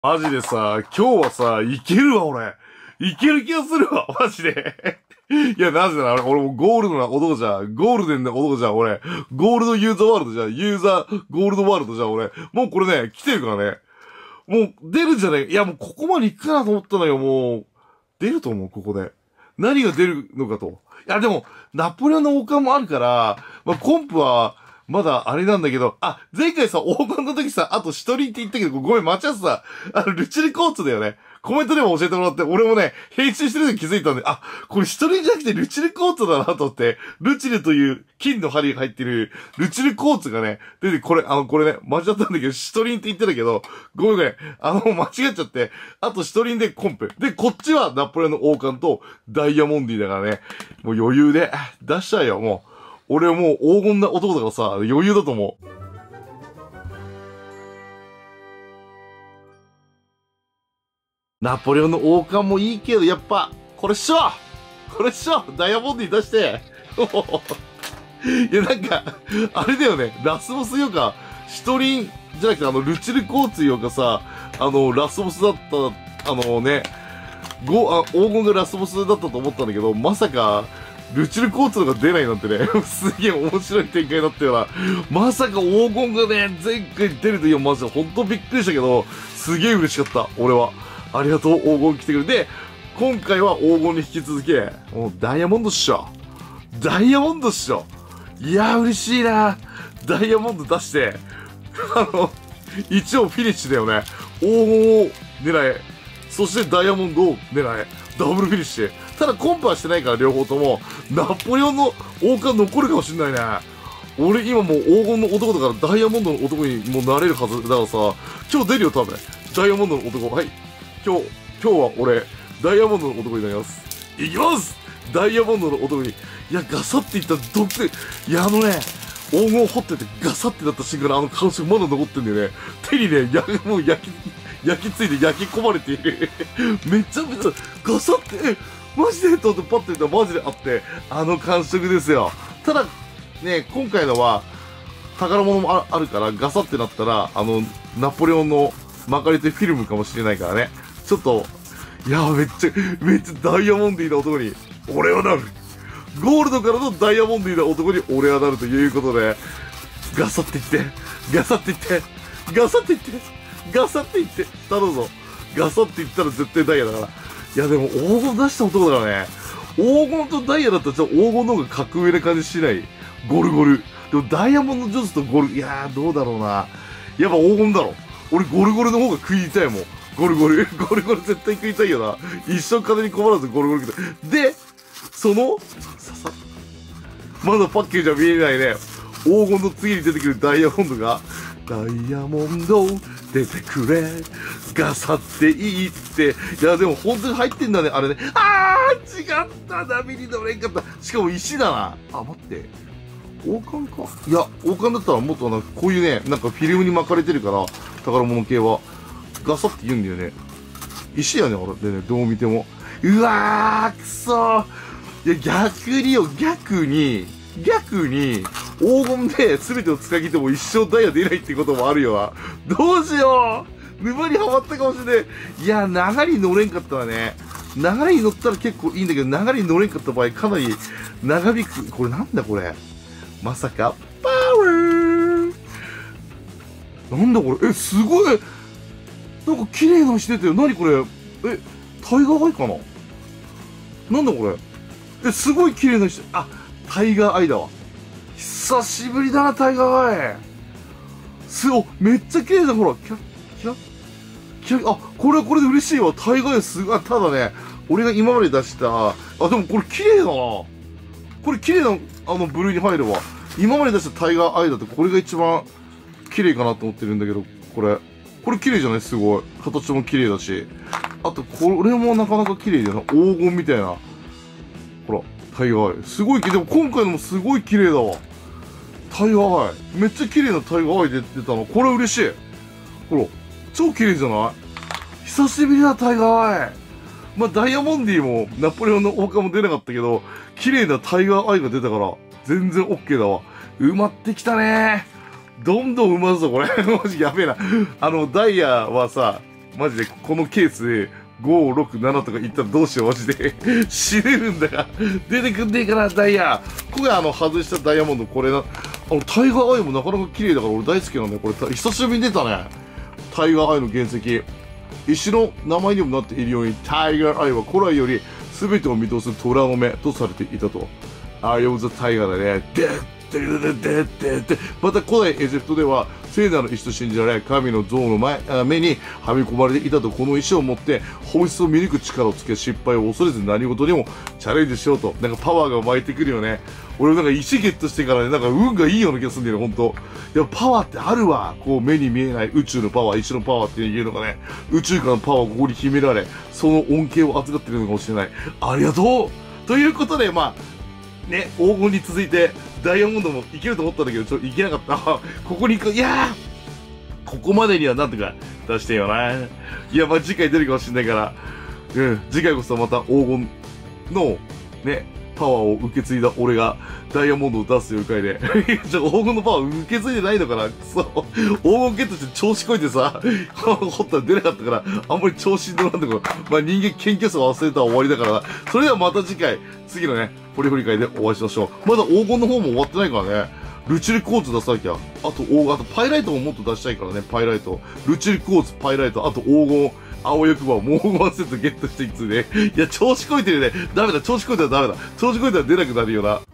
マジでさ、今日はさ、いけるわ、俺。いける気がするわ、マジで。いや、なぜなら、俺もゴールドな男じゃん。ゴールデンな男じゃん、俺。ゴールドユーザーワールドじゃん。ユーザーゴールドワールドじゃん、俺。もうこれね、来てるからね。もう、出るんじゃないいや、もうここまで行くかなと思ったのよ、もう。出ると思う、ここで。何が出るのかと。いや、でも、ナポレオンの王冠もあるから、まあ、コンプは、まだあれなんだけど、あ、前回さ、黄金の時さ、あと一人って言ったけど、ごめん、間違ってた。ルチルコーツだよね。コメントでも教えてもらって、俺もね、編集してる時気づいたんで、あ、これ一人じゃなくてルチルコーツだなと思って、ルチルという金の針が入ってる、ルチルコーツがね、出て、これね、間違ったんだけど、一人って言ってたけど、ごめんね、間違っちゃって、あと一人でコンプ。で、こっちはナポレオンの王冠とダイヤモンディだからね、もう余裕で、出しちゃうよ、もう。俺はもう黄金な男だからさ、余裕だと思う。ナポレオンの王冠もいいけど、やっぱ、これっしょダイヤモンドに出して。いや、なんか、あれだよね、ラスボスよか、シトリンじゃなくて、ルチルコーツよかさ、ラスボスだった、黄金がラスボスだったと思ったんだけど、まさか、ルチルコーツが出ないなんてね、すげえ面白い展開だったよな。まさか黄金がね、前回出ると、いや、マジでほんとびっくりしたけど、すげえ嬉しかった、俺は。ありがとう、黄金来てくれて、今回は黄金に引き続き、もうダイヤモンドっしょ。ダイヤモンドっしょ。いやー嬉しいな。ダイヤモンド出して、一応フィニッシュだよね。黄金を狙え。そしてダイヤモンドを狙え。ダブルフィニッシュ。ただコンパはしてないから両方とも、ナポレオンの王冠残るかもしんないね。俺今もう黄金の男だからダイヤモンドの男にもうなれるはずだからさ、今日出るよ多分。ダイヤモンドの男。はい。今日は俺、ダイヤモンドの男になります。いきますダイヤモンドの男に。いや、ガサっていったらいや、黄金を掘っててガサってなった瞬間の感触まだ残ってんだよね。手にね、もう焼きついて焼き込まれている。めちゃめちゃガサって、マジでと思ってパッと見たらマジであって、感触ですよ。ただ、ね、今回のは、宝物もあるから、ガサってなったら、ナポレオンの巻かれてフィルムかもしれないからね。ちょっと、いや、めっちゃダイヤモンディーな男に、俺はなる。ゴールドからのダイヤモンディーな男に俺はなるということで、ガサっていって、ガサっていって、ガサっていって、ガサっていって、頼むぞ。ガサっていったら絶対ダイヤだから。いやでも黄金出した男だからね。黄金とダイヤだったらちょっと黄金の方が格上な感じしない。ゴルゴル。でもダイヤモンドジョーズとゴル、いやーどうだろうな。やっぱ黄金だろ。俺ゴルゴルの方が食いたいもん。ゴルゴル絶対食いたいよな。一生金に困らずゴルゴル食いたい。で、まだパッケージは見えないね。黄金の次に出てくるダイヤモンドが、ダイヤモンド出てくれ、ガサっていいって。いや、でも本当に入ってんだね、あれね。違った波に乗れんかった。しかも石だな。待って。王冠かいや、王冠だったらもっとこういうね、なんかフィルムに巻かれてるから、宝物系は。ガサって言うんだよね。石やね、あれでね、どう見ても。うわー、くそー。いや、逆に、黄金で全てを使い切っても一生ダイヤ出ないってこともあるよな。どうしよう沼にはまったかもしれない。いや、流れに乗れんかったらね、流れに乗ったら結構いいんだけど、流れに乗れんかった場合、かなり長引く。これなんだこれ。まさか、パワーなんだこれ。すごいなんか綺麗な石出てる。何これ。タイガーアイかななんだこれ。すごい綺麗な石。タイガーアイだわ。久しぶりだな、タイガーアイ。めっちゃ綺麗だ、ほら。これで嬉しいわ。タイガーアイすごい。ただね、俺が今まで出した、でもこれ綺麗だな。これ綺麗な、部類に入るわ。今まで出したタイガーアイだとこれが一番綺麗かなと思ってるんだけど、これ綺麗じゃない？すごい。形も綺麗だし。あと、これもなかなか綺麗だよな。黄金みたいな。ほら、タイガーアイ。すごい綺麗。でも今回のもすごい綺麗だわ。タイガーアイ。めっちゃ綺麗なタイガーアイ出たの。これ嬉しい。ほら、超綺麗じゃない？久しぶりだ、タイガーアイ。まあ、ダイヤモンディもナポレオンの王冠も出なかったけど、綺麗なタイガーアイが出たから、全然 OK だわ。埋まってきたねー。どんどん埋まるぞ、これ。マジやべえな。ダイヤはさ、 マジで、このケースで、5、6、7とかいったらどうしよう、マジで。死ねるんだが。出てくんねえかな、ダイヤ。今回外したダイヤモンド、これな、タイガーアイもなかなか綺麗だから俺大好きなんだよ。これ、久しぶりに出たね。タイガーアイの原石。石の名前にもなっているように、タイガーアイは古来より全てを見通す虎の目とされていたと。アイオブザタイガーだね。で、また古代エジプトでは聖なる石と信じられ、神の像の目にはめ込まれていたと。この石を持って本質を見抜く力をつけ、失敗を恐れず何事にもチャレンジしようと。なんかパワーが湧いてくるよね。俺なんか石ゲットしてからね、なんか運がいいような気がするんだよね、ほんと。いや、パワーってあるわ。こう目に見えない宇宙のパワー、石のパワーって言うのがね、宇宙からのパワーをここに秘められ、その恩恵を預かっているのかもしれない。ありがとうということで、まあ、ね、黄金に続いて、ダイヤモンドもいけると思ったんだけど、いけなかった。ここに行く。いやーここまでにはなんとか出してよな。いや、まあ、次回出るかもしれないから、次回こそまた黄金の、ね、パワーを受け継いだ俺がダイヤモンドを出すという回で。黄金のパワー受け継いでないのかなそう。黄金ゲットして調子こいてさ、掘ったら出なかったから、あんまり調子に乗らんところ。まあ、人間謙虚さを忘れたら終わりだからな。それではまた次回、次のね、ポリフリ会でお会いしましょう。まだ黄金の方も終わってないからね。ルチルコーツ出さなきゃ。あとパイライトももっと出したいからね、パイライト。ルチルコーツ、パイライト、あと黄金、青欲張をもうワンセットゲットしていくつね。いや、調子こいてるね。ダメだ、調子こいたらダメだ。調子こいたら出なくなるよな。